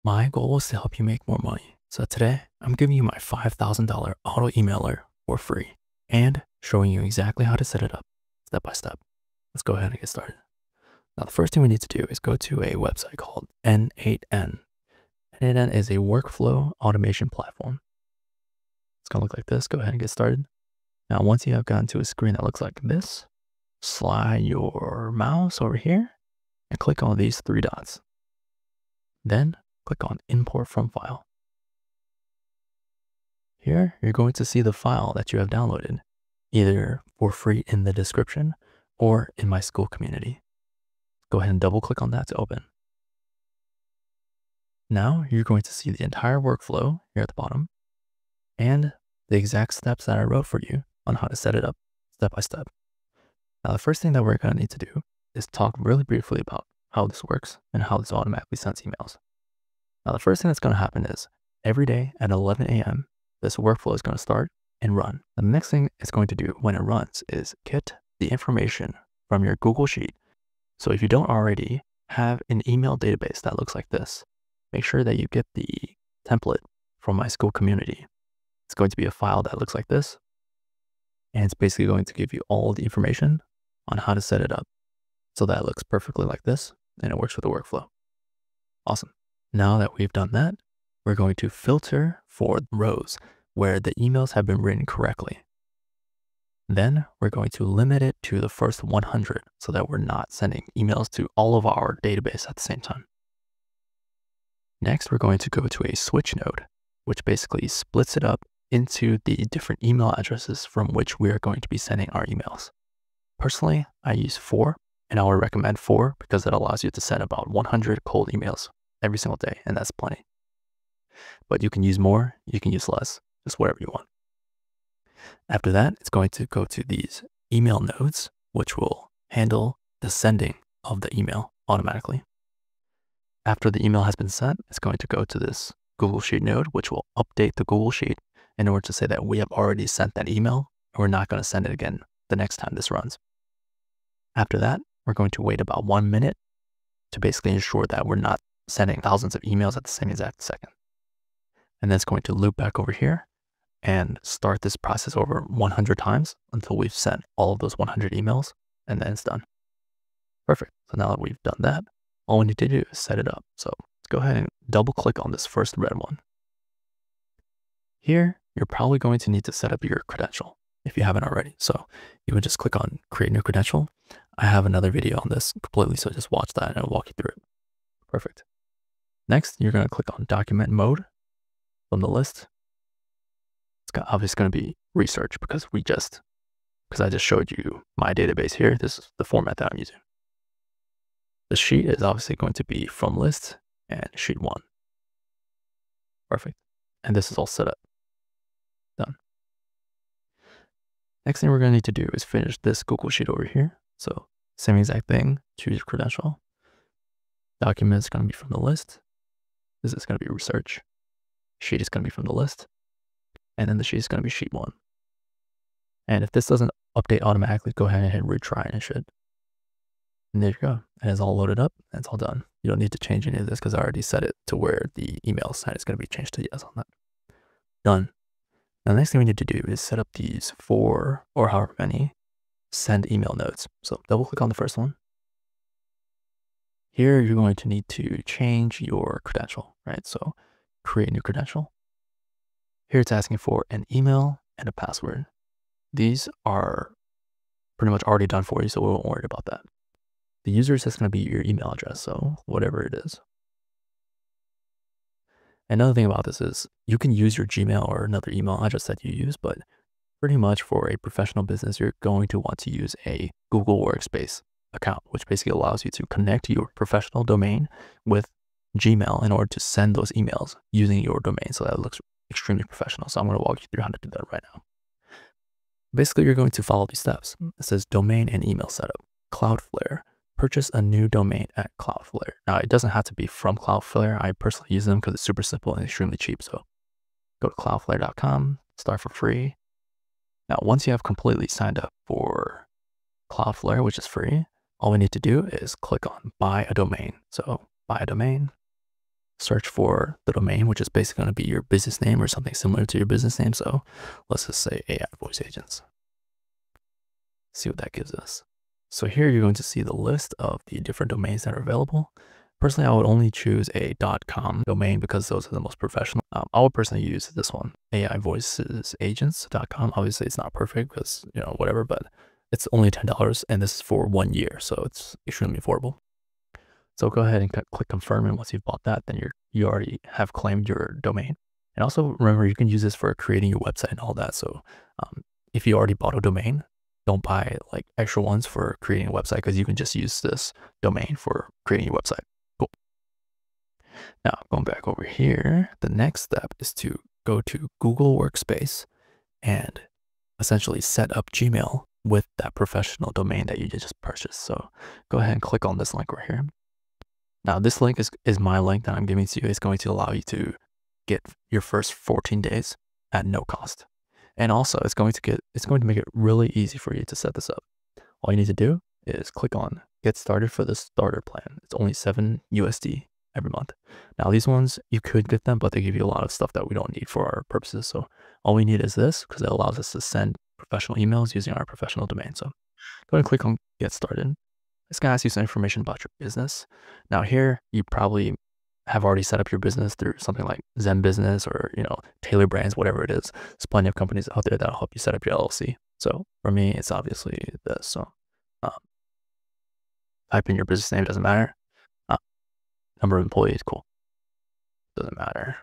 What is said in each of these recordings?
My goal is to help you make more money. So today, I'm giving you my $5,000 auto emailer for free and showing you exactly how to set it up step by step. Let's go ahead and get started. Now, the first thing we need to do is go to a website called n8n. n8n is a workflow automation platform. It's going to look like this. Go ahead and get started. Now, once you have gotten to a screen that looks like this, slide your mouse over here and click on these three dots. Then click on Import from File. Here, you're going to see the file that you have downloaded, either for free in the description or in my Skool community. Go ahead and double click on that to open. Now you're going to see the entire workflow here at the bottom and the exact steps that I wrote for you on how to set it up step by step. Now, the first thing that we're going to need to do is talk really briefly about how this works and how this automatically sends emails. Now, the first thing that's going to happen is every day at 11 a.m., this workflow is going to start and run. The next thing it's going to do when it runs is get the information from your Google Sheet. So if you don't already have an email database that looks like this, make sure that you get the template from my Skool community. It's going to be a file that looks like this, and it's basically going to give you all the information on how to set it up so that it looks perfectly like this and it works with the workflow. Awesome. Now that we've done that, we're going to filter for rows where the emails have been written correctly. Then we're going to limit it to the first 100 so that we're not sending emails to all of our database at the same time. Next, we're going to go to a switch node, which basically splits it up into the different email addresses from which we are going to be sending our emails. Personally, I use 4, and I would recommend 4 because it allows you to send about 100 cold emails every single day, and that's plenty. But you can use more, you can use less, just whatever you want. After that, it's going to go to these email nodes, which will handle the sending of the email automatically. After the email has been sent, it's going to go to this Google Sheet node, which will update the Google Sheet in order to say that we have already sent that email and we're not going to send it again the next time this runs. After that, we're going to wait about 1 minute to basically ensure that we're not sending thousands of emails at the same exact second. And then it's going to loop back over here and start this process over 100 times until we've sent all of those 100 emails, and then it's done. Perfect. So now that we've done that, all we need to do is set it up. So let's go ahead and double click on this first red one. Here, you're probably going to need to set up your credential if you haven't already. So you would just click on create new credential. I have another video on this completely, so just watch that and I'll walk you through it. Perfect. Next, you're going to click on document mode from the list. It's obviously going to be research because I just showed you my database here. This is the format that I'm using. The sheet is obviously going to be from list and sheet 1. Perfect. And this is all set up. Done. Next thing we're going to need to do is finish this Google Sheet over here. So same exact thing, choose your credential. Document is going to be from the list. This is going to be research. Sheet is going to be from the list. And then the sheet is going to be sheet 1. And if this doesn't update automatically, go ahead and hit retry and it should. And there you go. And it's all loaded up and it's all done. You don't need to change any of this because I already set it to where the email sign is going to be changed to yes on that. Done. Now, the next thing we need to do is set up these 4 or however many send email nodes. So double click on the first one. Here, you're going to need to change your credential, right? So create a new credential. Here it's asking for an email and a password. These are pretty much already done for you, so we won't worry about that. The user is just going to be your email address, so whatever it is. Another thing about this is you can use your Gmail or another email address that you use, but pretty much for a professional business, you're going to want to use a Google Workspace account, which basically allows you to connect your professional domain with Gmail in order to send those emails using your domain. So that looks extremely professional. So I'm going to walk you through how to do that right now. Basically, you're going to follow these steps. It says domain and email setup, Cloudflare. Purchase a new domain at Cloudflare. Now, it doesn't have to be from Cloudflare. I personally use them because it's super simple and extremely cheap. So go to cloudflare.com, start for free. Now, once you have completely signed up for Cloudflare, which is free, all we need to do is click on buy a domain. So buy a domain, search for the domain, which is basically going to be your business name or something similar to your business name. So let's just say AI voice agents. See what that gives us. So here you're going to see the list of the different domains that are available. Personally, I would only choose a .com domain because those are the most professional. I would personally use this one, AIvoicesagents.com. Obviously, it's not perfect because, whatever, but it's only $10 and this is for 1 year. So it's extremely affordable. So go ahead and click confirm. And once you've bought that, then you already have claimed your domain. And also remember, you can use this for creating your website and all that. So if you already bought a domain, don't buy like extra ones for creating a website because you can just use this domain for creating your website. Cool. Now going back over here, the next step is to go to Google Workspace and essentially set up Gmail with that professional domain that you just purchased. So go ahead and click on this link right here. Now this link is my link that I'm giving to you. It's going to allow you to get your first 14 days at no cost. And also it's going to make it really easy for you to set this up. All you need to do is click on get started for the starter plan. It's only $7 USD every month. Now these ones, you could get them, but they give you a lot of stuff that we don't need for our purposes. So all we need is this because it allows us to send professional emails using our professional domain. So go ahead and click on get started. It's going to ask you some information about your business. Now here, you probably have already set up your business through something like Zen Business or, Taylor Brands, whatever it is. There's plenty of companies out there that'll help you set up your LLC. So for me, it's obviously this. So type in your business name, doesn't matter. Number of employees, cool. Doesn't matter.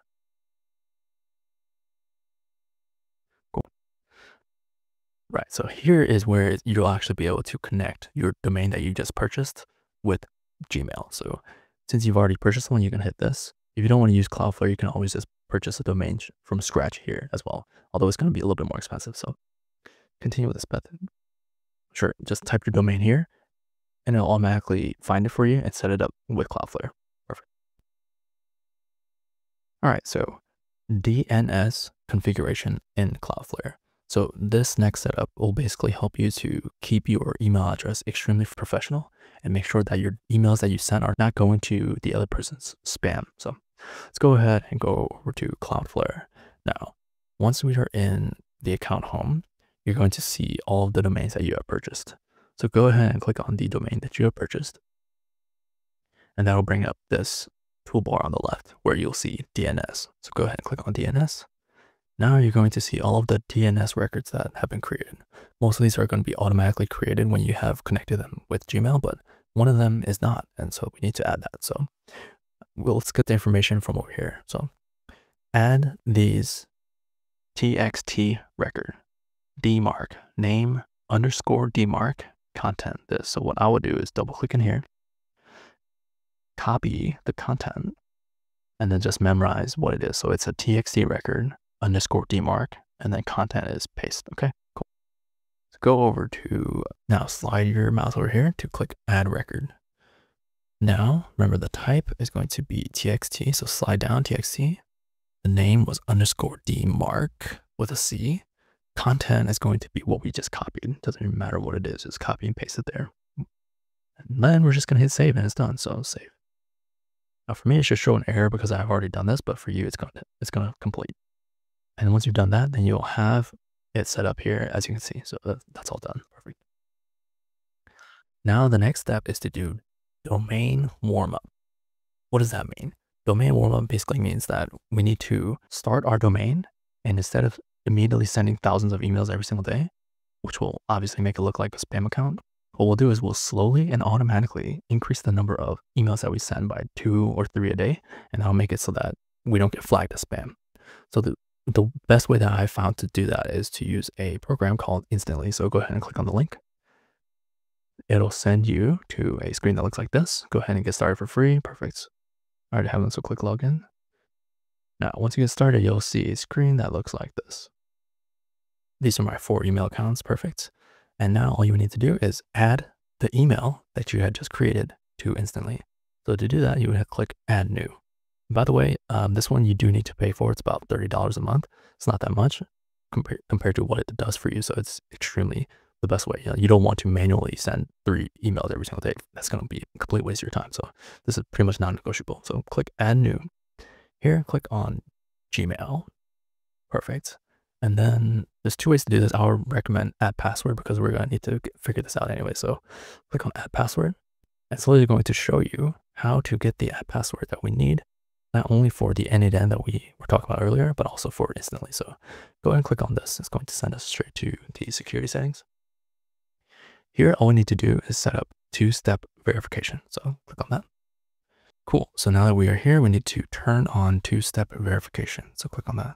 Cool. Right, so here is where you'll actually be able to connect your domain that you just purchased with Gmail. So since you've already purchased one, you can hit this. If you don't want to use Cloudflare, you can always just purchase a domain from scratch here as well. Although it's going to be a little bit more expensive. So continue with this method. Sure, just type your domain here and it'll automatically find it for you and set it up with Cloudflare. Perfect. All right, so DNS configuration in Cloudflare. So this next setup will basically help you to keep your email address extremely professional and make sure that your emails that you send are not going to the other person's spam. So let's go ahead and go over to Cloudflare. Now, once we are in the account home, you're going to see all of the domains that you have purchased. So go ahead and click on the domain that you have purchased. And that'll bring up this toolbar on the left where you'll see DNS. So go ahead and click on DNS. Now you're going to see all of the DNS records that have been created. Most of these are going to be automatically created when you have connected them with Gmail, but one of them is not. And so we need to add that. So let's get the information from over here. So add these TXT record, DMARC, name _ DMARC, content this. So what I would do is double click in here, copy the content, and then just memorize what it is. So it's a TXT record _ DMARC, and then content is paste. Okay, cool. So go over to, now slide your mouse over here to click add record. Now, remember the type is going to be TXT. So slide down TXT. The name was _ DMARC with a C. Content is going to be what we just copied. Doesn't even matter what it is, just copy and paste it there. And then we're just gonna hit save and it's done, so save. Now for me, it should show an error because I've already done this, but for you, it's gonna complete. And once you've done that, then you'll have it set up here, as you can see. So that's all done. Perfect. Now the next step is to do domain warmup. What does that mean? Domain warmup basically means that we need to start our domain, and instead of immediately sending thousands of emails every single day, which will obviously make it look like a spam account, what we'll do is we'll slowly and automatically increase the number of emails that we send by 2 or 3 a day, and that'll make it so that we don't get flagged as spam. So the best way that I found to do that is to use a program called Instantly. So go ahead and click on the link. It'll send you to a screen that looks like this. Go ahead and get started for free. Perfect. I already have one, so click login. Now, once you get started, you'll see a screen that looks like this. These are my 4 email accounts. Perfect. And now all you need to do is add the email that you had just created to Instantly. So to do that, you would click add new. By the way, this one you do need to pay for. It's about $30 a month. It's not that much compared to what it does for you. So it's extremely the best way. You don't want to manually send 3 emails every single day. That's going to be a complete waste of your time. So this is pretty much non-negotiable. So click add new. Here, click on Gmail. Perfect. And then there's two ways to do this. I would recommend add password because we're going to need to figure this out anyway. So click on add password. It's literally going to show you how to get the add password that we need, not only for the n8n that we were talking about earlier, but also for instantly. So go ahead and click on this. It's going to send us straight to the security settings. Here, all we need to do is set up two-step verification. So click on that. Cool. So now that we are here, we need to turn on two-step verification. So click on that.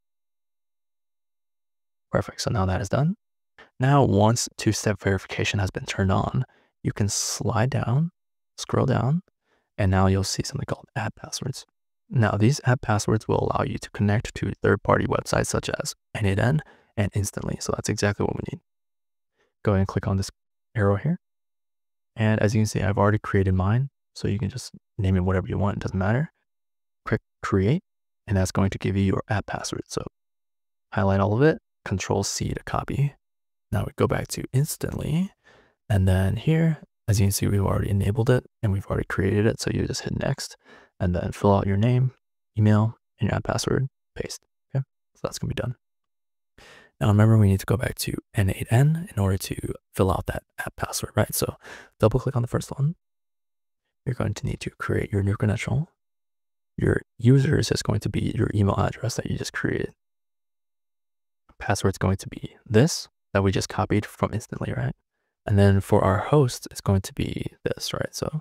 Perfect. So now that is done. Now, once two-step verification has been turned on, you can slide down, scroll down, and now you'll see something called add passwords. Now, these add passwords will allow you to connect to third-party websites such as n8n and instantly. So that's exactly what we need. Go ahead and click on this arrow here. And as you can see, I've already created mine. So you can just name it whatever you want. It doesn't matter. Click create, and that's going to give you your add password. So highlight all of it, Control-C to copy. Now we go back to instantly. And then here, as you can see, we've already enabled it and we've already created it. So you just hit next and then fill out your name, email, and your add password, paste. Okay, so that's going to be done. Now remember, we need to go back to n8n in order to fill out that add password, right? So double click on the first one. You're going to need to create your new credential. Your user is just going to be your email address that you just created. Password is going to be this that we just copied from instantly, right? And then for our host, it's going to be this, right? So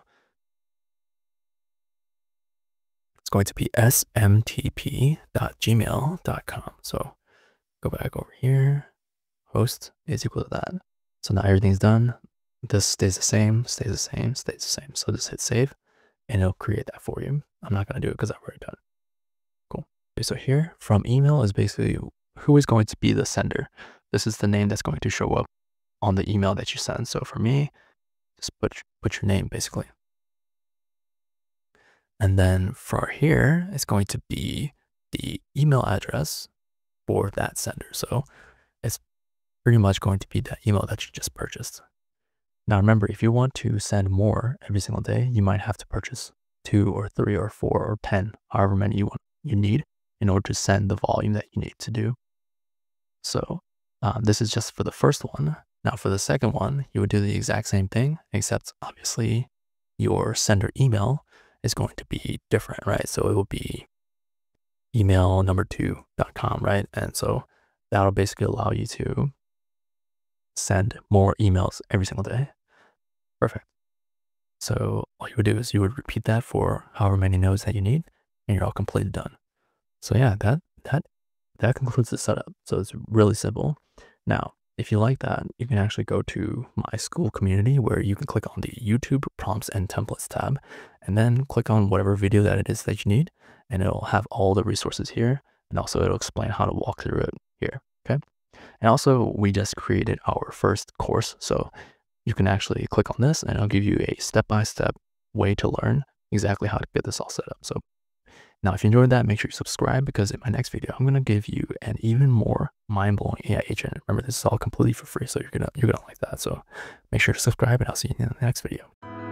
it's going to be smtp.gmail.com. So go back over here. Host is equal to that. So now everything's done. This stays the same, stays the same, stays the same. So just hit save and it'll create that for you. I'm not going to do it because I've already done it. Cool. Okay, so here from email is basically who is going to be the sender. This is the name that's going to show up on the email that you send. So for me, just put your name basically. And then for here, it's going to be the email address for that sender. So it's pretty much going to be that email that you just purchased. Now remember, if you want to send more every single day, you might have to purchase 2 or 3 or 4 or 10, however many you need in order to send the volume that you need to do. So this is just for the first one. Now for the second one, you would do the exact same thing, except obviously your sender email is going to be different, right? So it will be email number2.com, right? And so that'll basically allow you to send more emails every single day. Perfect. So all you would do is you would repeat that for however many nodes that you need, and you're all completely done. So yeah, that concludes the setup. So it's really simple. Now, if you like that, you can actually go to my Skool community where you can click on the YouTube prompts and templates tab, and then click on whatever video that it is that you need, and it'll have all the resources here, and also it'll explain how to walk through it here. Okay. And also we just created our first course. So you can actually click on this and it'll give you a step-by-step way to learn exactly how to get this all set up. So now if you enjoyed that, make sure you subscribe because in my next video, I'm going to give you an even more mind-blowing AI agent. Remember, this is all completely for free. So you're going to like that. So make sure to subscribe and I'll see you in the next video.